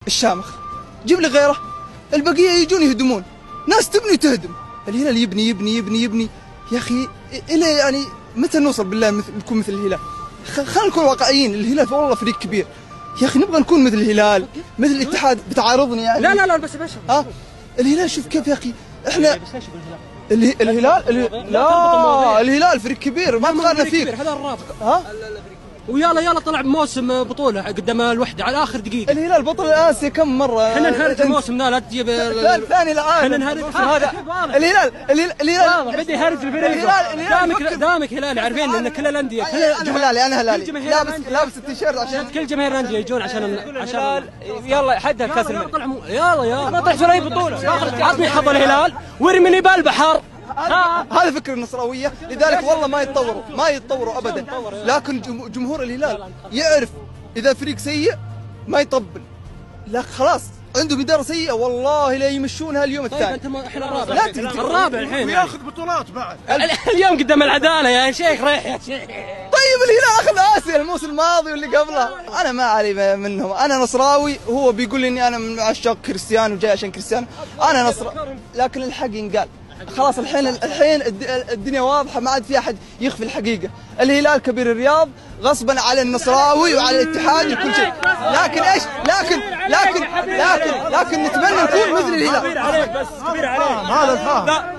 الشامخ، جيب لي غيره، البقيه يجون يهدمون، ناس تبني تهدم، الهلال يبني يبني يبني يبني. يا اخي الى يعني متى نوصل بالله نكون مثل الهلال؟ خلينا نكون واقعيين، الهلال والله فريق كبير يا اخي، نبغى نكون مثل الهلال مثل الاتحاد. بتعارضني يعني؟ لا لا لا بس الهلال شوف كيف يا اخي، احنا الهلال لا الهلال فريق كبير ما تقارن فيه، هذا الرابط ويلا طلع بموسم بطوله قدام الوحده على اخر دقيقه. الهلال بطل اسيا كم مره؟ احنا نهرج الموسم ذا، لا تجيب ثاني العالم. احنا نهرج هذا الهلال بدي يهرج الفريق. دامك هلالي عارفين ان كل الانديه انا هلالي لابس التيشيرت عشان كل جماهير الانديه يجون عشان الهلال. يلا حدها كاس الملك، يلا ما طلعت ولا بطوله، عطني حظ الهلال وارمني بالبحر. هذا فكر النصراويه، لذلك والله ما يتطوروا ابدا. لكن جمهور الهلال يعرف اذا فريق سيء ما يطبل، لا خلاص عندهم اداره سيئه والله لا يمشونها اليوم الثاني. طيب انت احنا الرابع الحين وياخذ بطولات بعد اليوم قدام العداله يا شيخ، ريح يا شيخ. طيب الهلال اخذ اسيا الموسم الماضي واللي قبله، انا ما علي منهم، انا نصراوي وهو بيقول لي اني انا من عشاق كريستيانو وجاي عشان كريستيانو، انا نصراوي لكن الحق ينقال. خلاص الحين الدنيا واضحه، ما عاد في احد يخفي الحقيقه. الهلال كبير الرياض غصبا على النصراوي وعلى الاتحاد وكل شيء، لكن ايش؟ لكن نتمنى نكون مثل الهلال. كبير عليك بس كبير عليك هذا الفهم.